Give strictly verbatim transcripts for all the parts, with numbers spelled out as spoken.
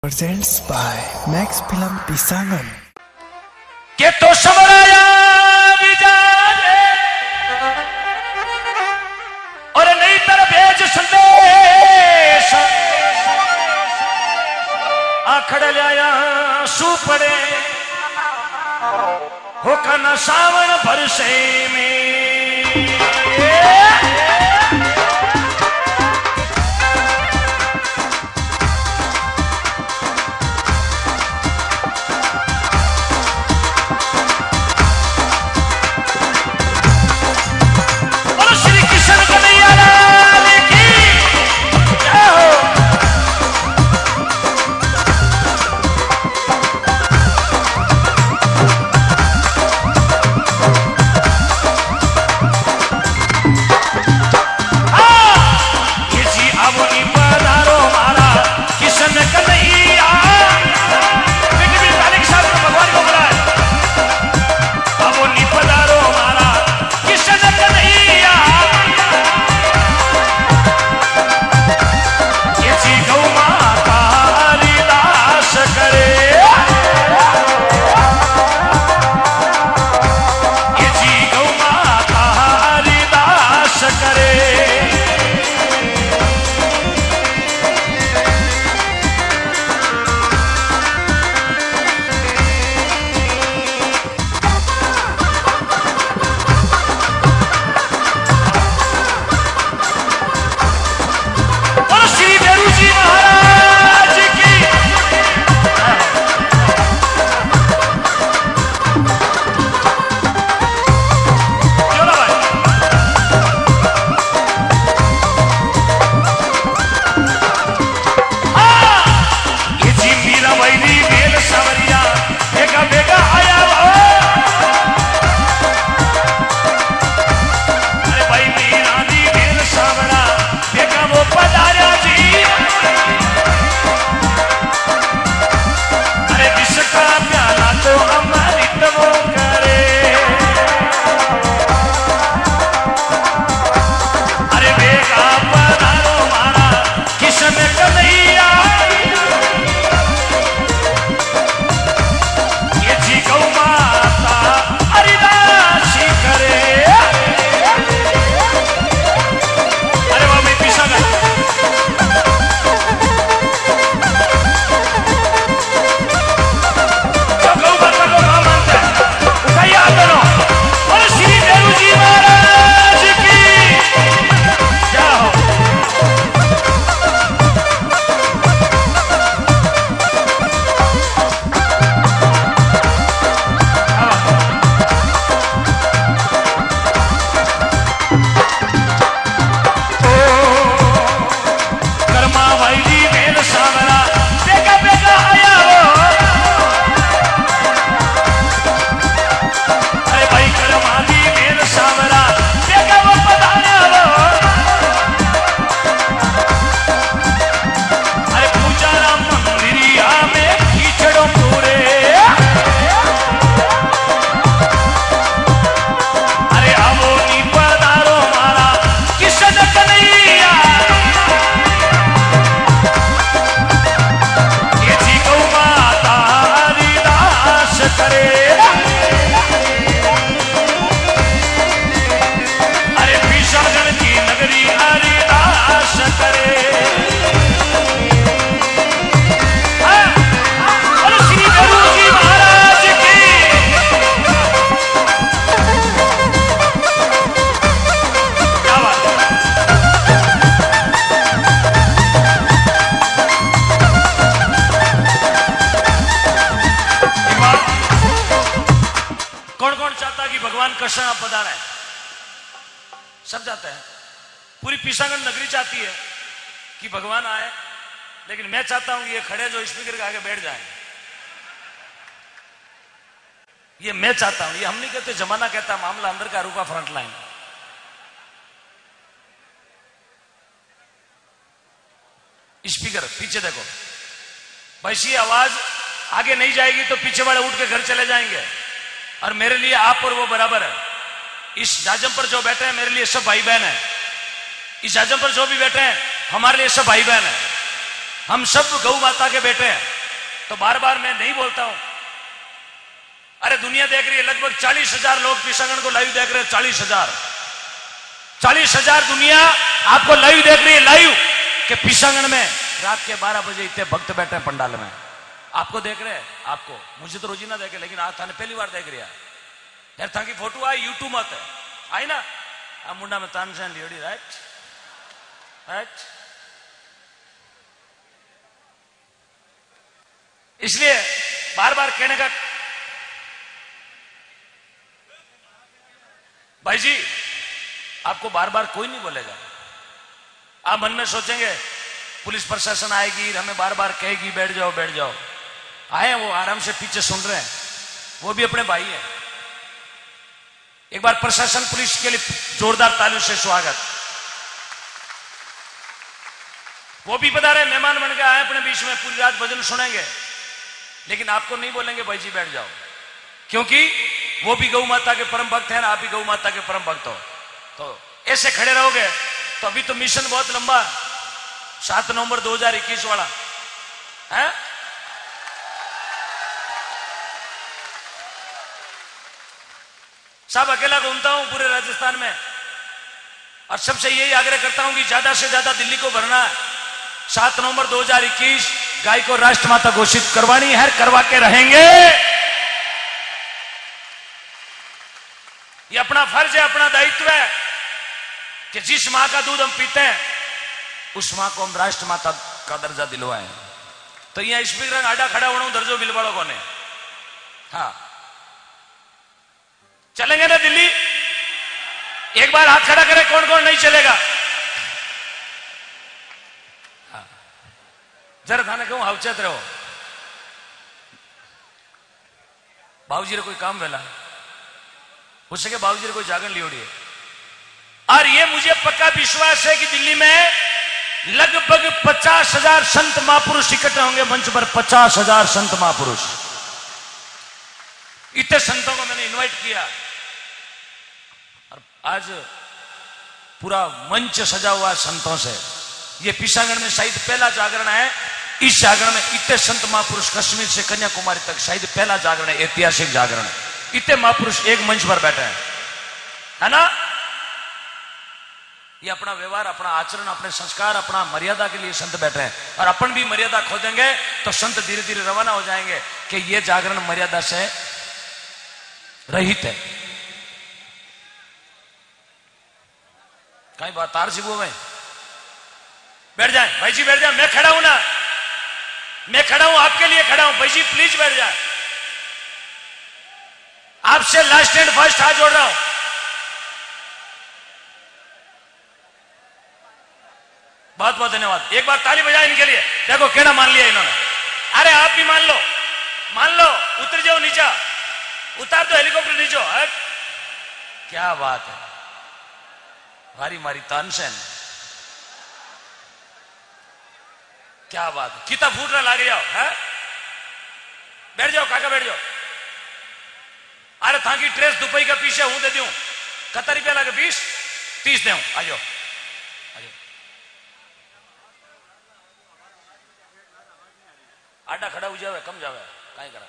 Presents by Max Film Pisangan. के तो समराया विजारे और नई तरफ भेज संदेश आखड़ लाया सुपड़े होका न सावन बरसे में कृष्ण पधारा है, सब जाते हैं। पूरी पिसांगन नगरी चाहती है कि भगवान आए, लेकिन मैं चाहता हूं ये खड़े जो स्पीकर के आगे बैठ जाए। ये मैं चाहता हूं, ये हम नहीं कहते, जमाना कहता, मामला अंदर का रूपा फ्रंट लाइन। स्पीकर पीछे देखो, वैसी आवाज आगे नहीं जाएगी तो पीछे वाले उठ के घर चले जाएंगे। और मेरे लिए आप और वो बराबर है। इस जाजम पर जो बैठे हैं मेरे लिए सब भाई बहन है। इस जाजम पर जो भी बैठे हैं हमारे लिए सब भाई बहन है। हम सब गौ माता के बेटे हैं। तो बार बार मैं नहीं बोलता हूं। अरे दुनिया देख रही है, लगभग चालीस हजार लोग पिशागण को लाइव देख रहे हैं। चालीस हजार चालीस हजार दुनिया आपको लाइव देख रही है, लाइव कि पिशागण में रात के बारह बजे इतने भक्त बैठे हैं पंडाल में। आपको देख रहे हैं, आपको, मुझे तो रोजी ना देखे, लेकिन आज थाने पहली बार देख रहा यार। था की फोटो आई यूट्यूब मत है आई ना, आ मुंडा में तानसेन लियोड़ी, राइट राइट। इसलिए बार बार कहने का, भाई जी आपको बार बार कोई नहीं बोलेगा। आप मन में सोचेंगे पुलिस प्रशासन आएगी, हमें बार बार कहेगी बैठ जाओ बैठ जाओ। आए वो आराम से पीछे सुन रहे हैं, वो भी अपने भाई है। एक बार प्रशासन पुलिस के लिए जोरदार तालियों से स्वागत। वो भी बता रहे मेहमान बन के आए अपने बीच में, पूरी रात भजन सुनेंगे, लेकिन आपको नहीं बोलेंगे भाई जी बैठ जाओ, क्योंकि वो भी गौ माता के परम भक्त हैं, आप भी गौ माता के परम भक्त हो। तो ऐसे खड़े रहोगे तो अभी तो मिशन बहुत लंबा, सात नवंबर दो हजार इक्कीस वाला है। सब अकेला घूमता हूं पूरे राजस्थान में, और सबसे यही आग्रह करता हूं कि ज्यादा से ज्यादा दिल्ली को भरना है। सात नवंबर दो हजार इक्कीस गाय को राष्ट्रमाता घोषित करवानी है, करवा के रहेंगे। ये अपना फर्ज है, अपना दायित्व है कि जिस मां का दूध हम पीते हैं उस मां को हम राष्ट्रमाता का दर्जा दिलवाएं। तो यहां स्पीकर आडा खड़ा होना दर्जो बिलवाड़ो को ने। हाँ चलेंगे ना दिल्ली? एक बार हाथ खड़ा करे कौन कौन नहीं चलेगा? हाँ। जरा थाने कहूं हाउचत रहो, बाबूजी रे कोई काम वेला हो सके, बाबूजी रे कोई जागरण लियोड़ी है। और ये मुझे पक्का विश्वास है कि दिल्ली में लगभग पचास हजार संत महापुरुष इकट्ठे होंगे मंच पर। पचास हजार संत महापुरुष, इतने संतों को मैंने इनवाइट किया और आज पूरा मंच सजा हुआ है संतों से। ये पिशागण में शायद पहला जागरण है। इस जागरण में इतने संत महापुरुष कश्मीर से कन्याकुमारी तक शायद पहला जागरण है, ऐतिहासिक जागरण है। इतने महापुरुष एक मंच पर बैठे हैं, है ना? ये अपना व्यवहार, अपना आचरण, अपने संस्कार, अपना मर्यादा के लिए संत बैठे हैं। और अपन भी मर्यादा खो देंगे तो संत धीरे धीरे रवाना हो जाएंगे कि ये जागरण मर्यादा से रहित है। कहीं बात तार सिबू में बैठ जाए भाई जी, बैठ जाए। मैं खड़ा हूं ना, मैं खड़ा हूं, आपके लिए खड़ा हूं भाई जी, प्लीज बैठ जाए। आपसे लास्ट एंड फर्स्ट हाथ जोड़ रहा हूं। बहुत बहुत धन्यवाद। एक बार ताली बजाए इनके लिए। देखो केड़ा मान लिया इन्होंने। अरे आप भी मान लो, मान लो, उतर जाओ नीचा, उतार दो हेलीकॉप्टर नीचे। हट, क्या बात है, भारी मारी तानसेन, क्या बात है। कितना फूट रहा लागे जाओ, है? बैठ जाओ काका, बैठ जाओ। अरे था की ट्रेस दुबई का पीछे हूं दे दूं, कतर रुपया लगे, बीस तीस दे आ जाओ, आ जाओ। आडा खड़ा हो जावे, कम जावे, काई करा।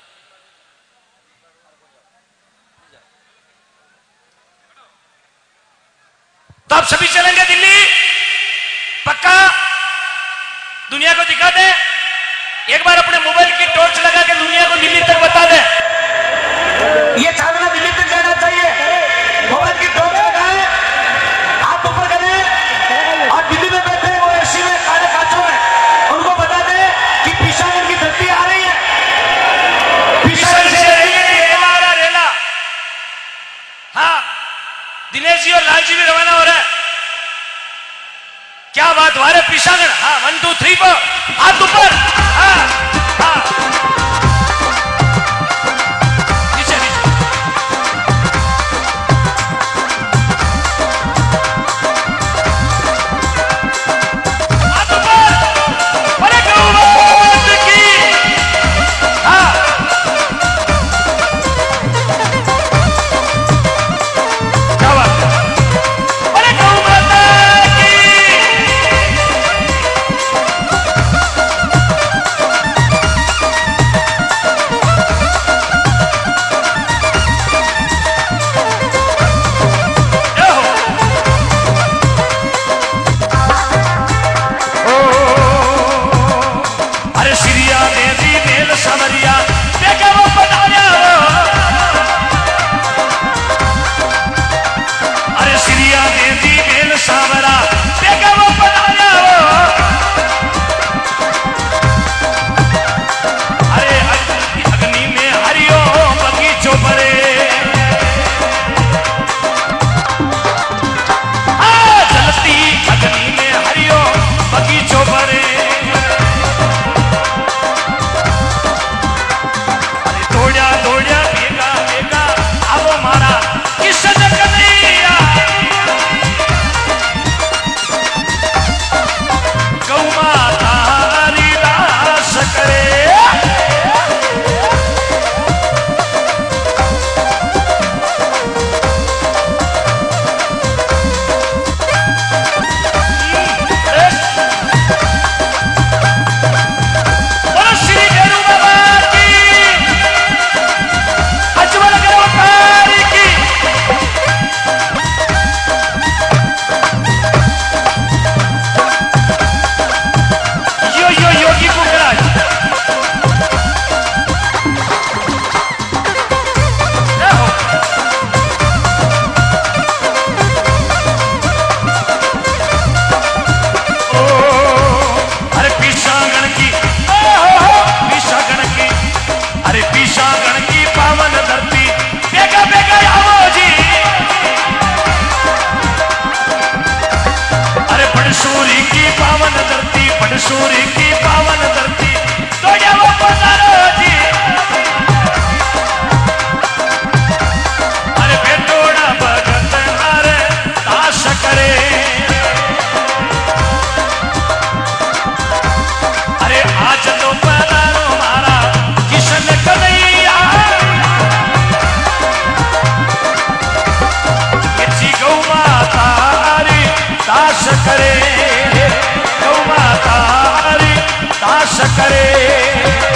तो आप सभी चलेंगे दिल्ली, पक्का? दुनिया को दिखा दे एक बार, अपने मोबाइल की टॉर्च लगा के दुनिया को दिल्ली तक बता दे। ये जागरण दिल्ली तक जाना चाहिए। मोबाइल की टॉर्च लगाए, हाथ ऊपर करें, और दिल्ली में बैठे वो एसी में, काले कांचों में, उनको बता दे कि पिशागण की धरती आ रही है। पिशागण से रेला आ रहा, रेला। हाँ, दिनेश जी और लाल जी भी रवाना हो रहा है। क्या बात, वारे पिशागण। हाँ, वन टू थ्री पर हाथ ऊपर। हाँ हाँ, नीचे नीचे। हाथ ऊपर, बड़े गौ माता की। हाँ, क्या बात है, बड़े गौ माता की। किशन कन्हैया गौ माता हरिदास करे। सूर्य की पावन धरती तो जाओ पधारो जी। अरे बेटोड़ा भगत हरे दास करे। अरे आज तो पधारो मारा किशन कन्हैया ये जी गौ माता हरि दास करे। गौ माता दास करे।